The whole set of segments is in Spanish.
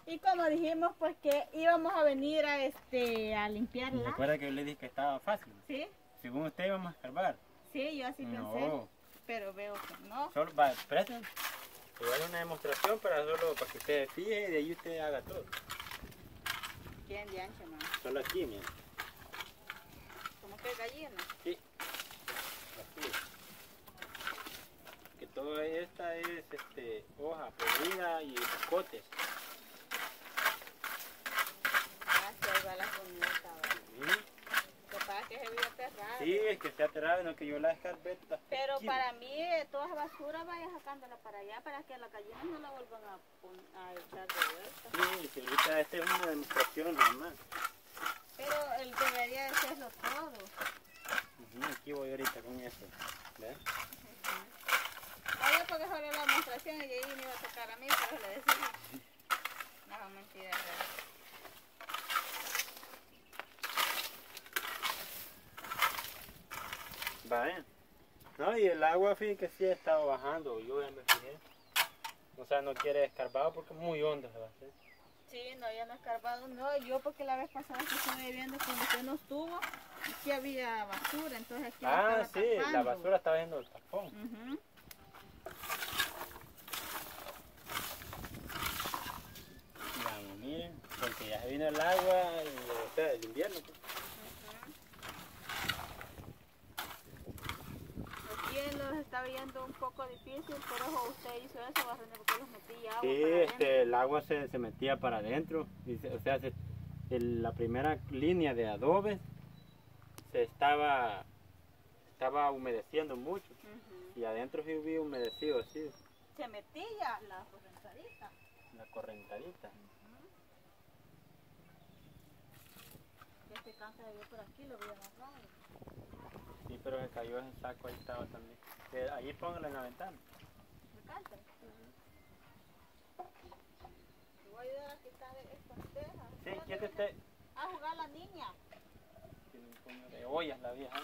Y como dijimos, pues que íbamos a venir a limpiarla. ¿Recuerda que yo le dije que estaba fácil? Sí. Según usted íbamos a escarbar. Sí, yo así pensé. Pero veo que no. Solo, va, presta. Te voy a dar una demostración para que usted fije y de ahí usted haga todo. Bien de ancho, man. Solo aquí, mira. ¿Cómo que gallina? Sí. Así. Que toda esta es hoja podrida y cocotes. Ah, sí, ahí va la puñeta, ¿verdad? Capaz que se vio aterrado. Sí, es que esté aterrado, no que yo la escarbeta. Pero para mí, toda esa basura vaya sacándola para allá para que las gallinas no la vuelvan a echar de vuelta. Sí, si ahorita esta es una demostración nada más. Pero él debería de hacerlo todo. Aquí voy ahorita con eso. ¿Ves? Oye, porque solo la demostración y de ahí me iba a tocar a mí, pero le decía. No, mentira, Vaya. No, y el agua, fíjate que sí ha estado bajando, yo ya me fijé. O sea, no quiere escarbado porque es muy hondo se va a hacer. sí, no, ya no he escarbado, no, yo porque la vez pasada que estuve viendo cuando usted no estuvo, aquí había basura, entonces aquí Ah, estaba sí, tapando. la basura estaba yendo el tapón. Vamos, miren, porque ya se vino el agua, o sea, el invierno. Pues. Aquí los está viendo un poco difícil, por eso usted hizo eso, Barrene, porque los metí agua Sí, para adentro. el agua se metía para adentro, o sea, la primera línea de adobe se estaba humedeciendo mucho y adentro sí había humedecido así. Se metía la correntadita. La correntadita. Este cansa de ver por aquí, lo voy a agarrar. Sí, pero se cayó ese saco, ahí estaba también. Ahí póngalo en la ventana. ¿Me canta? Te voy a ayudar a quitar estas tejas. Sí, quédate. A jugar la niña. Tiene un puño de ollas la vieja.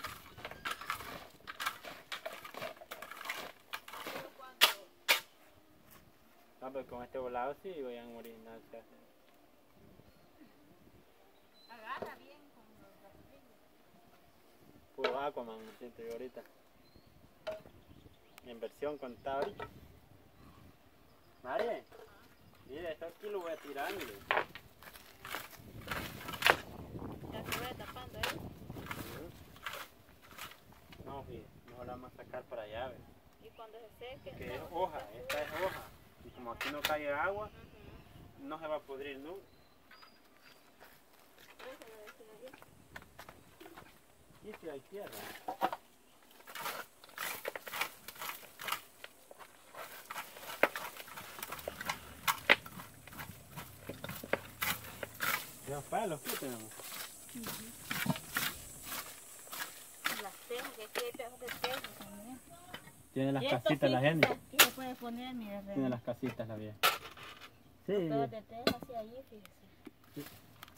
Pero cuando... No, pero con este volado sí voy a morir. Agarra bien con los rastrillos. Puro Aquaman, me siento yo ahorita. Mi inversión contada ahorita. María, mira, esto aquí lo voy a tirar, mire. Ya se va tapando ahí. No, fíjate, mejor la vamos a sacar para allá, ¿ves? Y cuando se seque... Que es hoja, esta es hoja. Y como aquí no cae agua, no se va a pudrir nunca. Y si hay tierra. Los palos, ¿qué tenemos? Las tejas, que aquí hay pedazos de tejas también. Tiene las Y esto casitas la gente. Aquí se puede poner, mire. Tiene las casitas la vieja. Sí. Pedazos de tejas así allí, fíjese. Sí.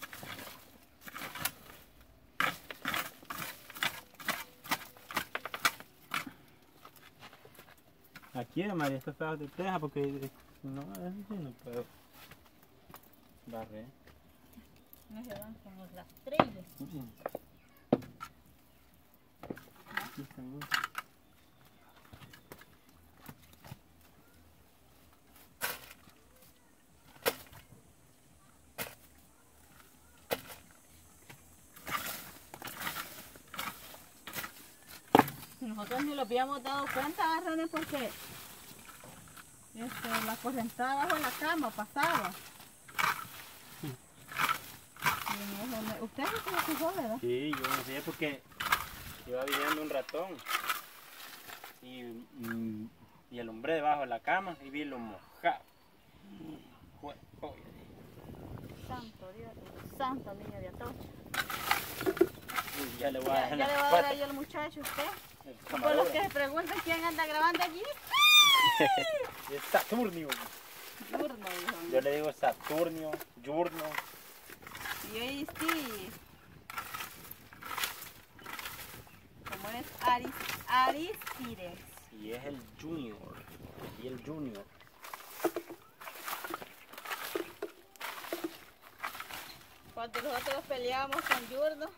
Aquí, María, estos pedazos de teja porque no, eso sí no puedo barrer. No se van con los rastrillos. Aquí están muchos. Nosotros ni lo habíamos dado cuenta, René, porque la correntada bajo la cama pasaba. Usted no se lo fijó, ¿verdad? Sí, yo no sé porque iba viviendo un ratón y alumbré debajo de la cama y vi lo mojado. Santo Dios, santo niño de Atocha. Ya le voy a dar Ya en le la va a dar pata. ahí al muchacho usted. El Por camarógrafo. los que se preguntan quién anda grabando allí. Es Saturnio. Yurno, dijo. Yo le digo Saturnio, Yurno. Y ahí sí. Como es Aristides. Y es el Junior. Y el Junior. cuando nosotros peleábamos con Yurno,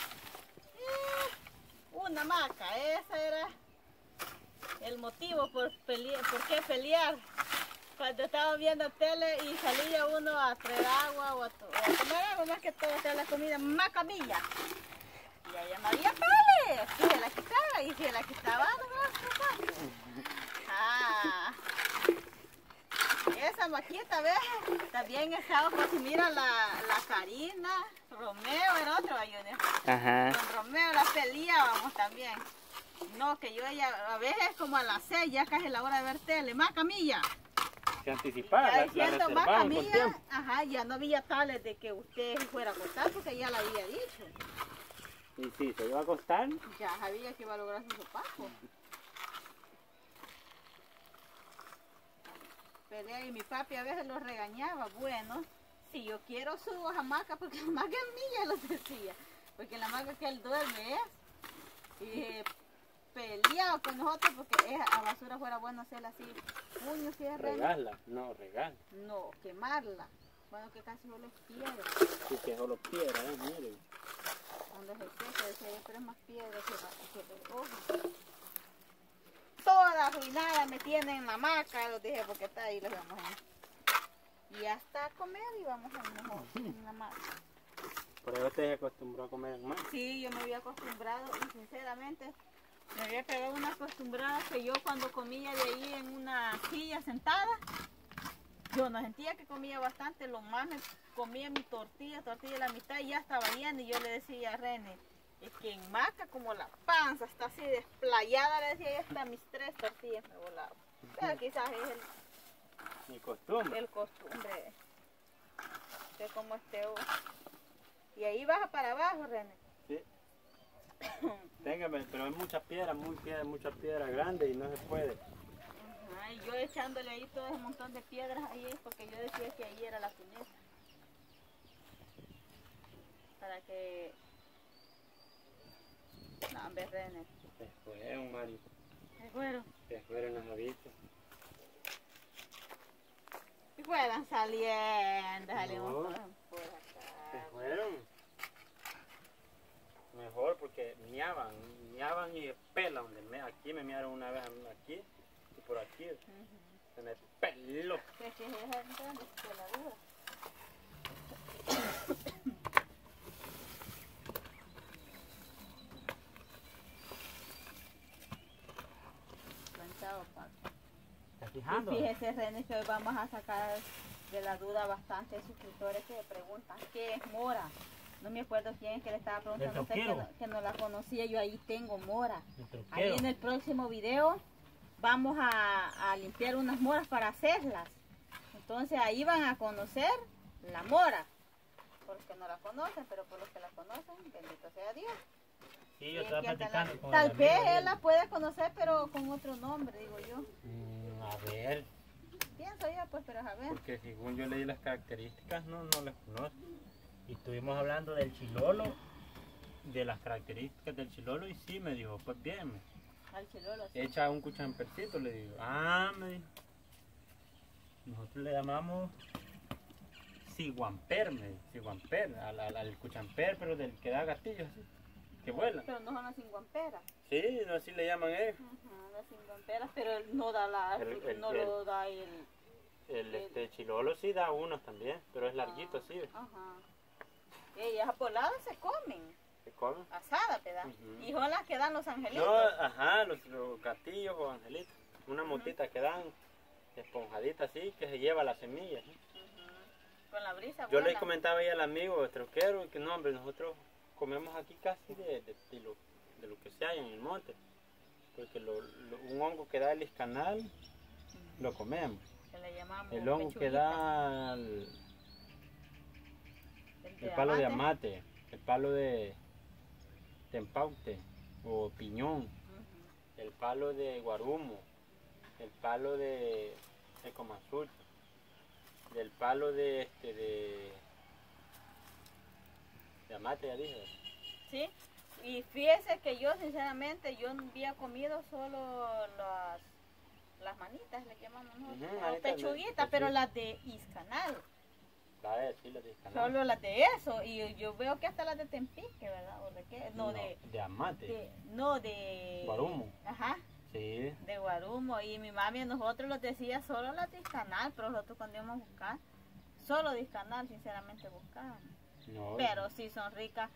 una maca, esa era el motivo por qué pelear. Cuando estábamos viendo tele y salía uno a traer agua o a tomar agua, más que todo hacer la comida, más camilla. Y ella no había pele, y se la quitaba, y se la quitaba, no. Ah, esa maquita, ¿ves? También estaba, pues, mira, la Karina, Romeo, era otro Junior. Ajá. Con Romeo la peleábamos también. No, que yo ella, a veces como a las 6, ya casi la hora de ver tele, más camilla. Se anticipaba, Ya la diciendo más reservaban con camilla, tiempo. ajá, ya no había tales de que usted fuera a acostar porque ya la había dicho. Y sí, se iba a acostar. Ya sabía que iba a lograr su sopapo. Pelea y mi papi a veces los regañaba. Bueno, si yo quiero subo a hamaca porque la hamaca es mía, lo decía. Porque la hamaca que él duerme es. Y peleaba con nosotros porque a basura fuera bueno hacerla así. Puño, cierre. Regarla, no, regarla. No, quemarla. Bueno, que casi solo es piedra. Sí, que solo piedra, miren. Cuando se seca, decía yo, pero es más piedra que el ojo. Toda arruinada me tienen en la hamaca, los dije, porque está ahí, los vamos a... Y hasta comer íbamos a mejor en la hamaca. Por eso te acostumbró a comer más. Sí, yo me había acostumbrado y sinceramente me había pegado una acostumbrada que yo cuando comía de ahí en una silla sentada, yo no sentía que comía bastante, lo más me comía mi tortilla a la mitad y ya estaba llena y yo le decía a René, es que en maca como la panza está así desplayada, le decía yo, hasta mis 3 tortillas me volaban. Pero quizás es Mi costumbre. el costumbre de cómo esté uno. Y ahí baja para abajo, René. Sí. Téngame, pero hay mucha piedra, mucha piedra grande y no se puede. Ajá, y yo echándole ahí todo ese montón de piedras ahí porque yo decía que ahí era la fineza. Para que... No, hombre, René. Se fueron, Mari. Se fueron. Se fueron los avisos. Y fueran saliendo, salimos No. por acá. Se fueron. Mejor porque miaban y pelan. Aquí me miaron una vez aquí y por aquí. Se me peló. ¿Qué es esa entonces? Peladura. Planchado, Paco. ¿Estás Y fijando? fíjese, René, que hoy vamos a sacar de la duda bastantes suscriptores que preguntan ¿qué es mora? No me acuerdo quién es que le estaba preguntando a usted que no la conocía. Yo ahí tengo mora. Ahí en el próximo video vamos a limpiar unas moras para hacerlas. Entonces ahí van a conocer la mora. Por los que no la conocen, pero por los que la conocen, bendito sea Dios. Sí, yo estaba platicando con Tal el vez amigo él la puede conocer, pero con otro nombre, digo yo. A ver, Pienso yo, pues, pero a ver. porque según yo leí las características, no las conozco. Y estuvimos hablando del chilolo, de las características del chilolo, y sí, me dijo, pues bien, Al chilolo, sí. echa un cuchampercito, le digo. Me dijo. Nosotros le llamamos ciguamper, ciguamper, al cuchamper, pero del que da gatillos así, que vuela. Pero no son las cinguamperas. Sí, no, así le llaman ellos. Las cinguamperas, pero él no da lo da El chilolo sí da unos también, pero es larguito así. Ajá. Y esas poladas se comen, ¿Se come? asadas, ¿verdad? Ujú. Y son las que dan los angelitos. No, ajá, los gatillos o angelitos. Una motita que dan esponjadita así, que se lleva las semillas. ¿No? Con la brisa. Yo vuelan. le comentaba ahí al amigo troquero que no, hombre, nosotros comemos aquí casi de lo que se hay en el monte. Porque un hongo que da el iscanal, lo comemos. Que le llamamos El hongo que pechuguita. da el palo de amate, el palo de tempaute o piñón, el palo de guarumo, el palo de comansul, el palo de amate, ya dije. Sí, y fíjese que yo sinceramente yo no había comido solo las manitas, le llamamos nosotros, Ujú, o manitas pechuguitas, de- pero las de iscanal. La de sí, la de Canal. Solo las de eso. Y yo veo que hasta las de Tempique, ¿verdad? ¿O de qué? No, de Amate. no, de... Guarumo. Ajá. Sí. De Guarumo. Y mi mami a nosotros nos decía solo las de Canal, pero nosotros cuando íbamos a buscar, solo de Canal, sinceramente, buscaban. No, Pero sí son ricas,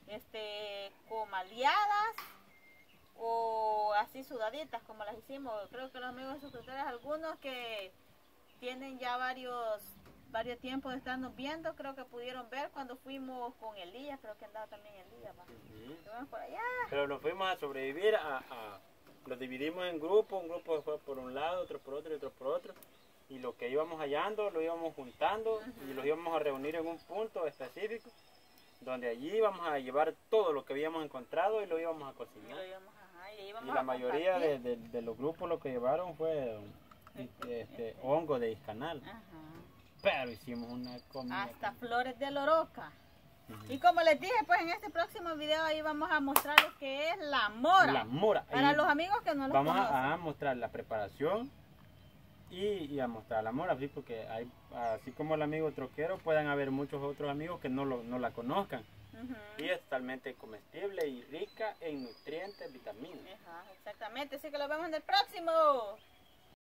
comaleadas o así sudaditas como las hicimos. Creo que los amigos suscriptores, algunos que tienen ya varios tiempos de estarnos viendo, creo que pudieron ver cuando fuimos con Elías, creo que andaba también Elías, ¿va? Fuimos por allá. Pero nos fuimos a sobrevivir los dividimos en grupos, un grupo fue por un lado, otro por otro y otro por otro. Y lo que íbamos hallando lo íbamos juntando y los íbamos a reunir en un punto específico, donde allí íbamos a llevar todo lo que habíamos encontrado y lo íbamos a cocinar. Y la mayoría de los grupos lo que llevaron fue hongo de Iscanal. Pero hicimos una comida. Hasta flores de loroca. Y como les dije, pues en este próximo video ahí vamos a mostrar lo que es la mora. La mora. Para los amigos que no lo conocen. Vamos a mostrar la preparación y a mostrar la mora, ¿sí? Porque hay, así como el amigo troquero, pueden haber muchos otros amigos que no la conozcan. Y es totalmente comestible y rica en nutrientes, vitaminas. Exactamente, así que lo vemos en el próximo.